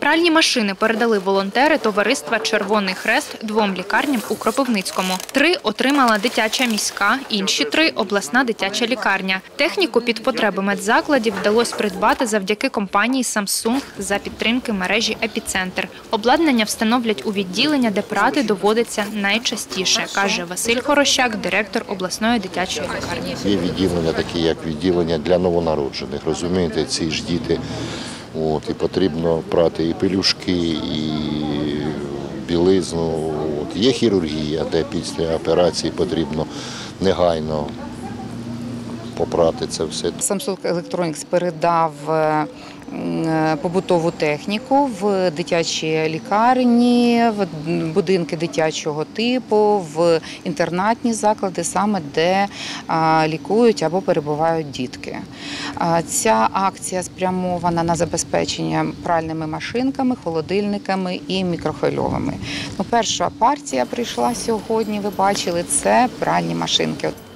Пральні машини передали волонтери товариства «Червоний Хрест» 2 лікарням у Кропивницькому. 3 отримала дитяча міська, інші 3 – обласна дитяча лікарня. Техніку під потреби медзакладів вдалося придбати завдяки компанії Samsung за підтримки мережі «Епіцентр». Обладнання встановлять у відділення, де прати доводиться найчастіше, каже Василь Хорощак, директор обласної дитячої лікарні. Є відділення такі, як відділення для новонароджених. Розумієте, ці ж діти. І потрібно прати і пелюшки, і білизну. Є хірургія, де після операції потрібно негайно попрати це все. Samsung Electronics передав побутову техніку в дитячі лікарні, в будинки дитячого типу, в інтернатні заклади, саме де лікують або перебувають дітки. Ця акція спрямована на забезпечення пральними машинками, холодильниками і мікрохвильовими. Перша партія прийшла сьогодні, ви бачили, це пральні машинки.